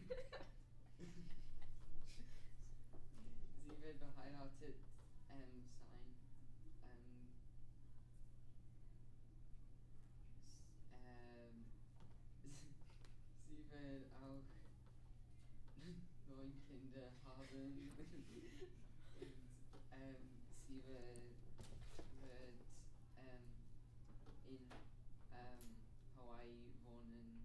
Sie will verheiratet sein. Ähm, sie will auch 9 Kinder haben. Und sie wird in Hawaii wohnen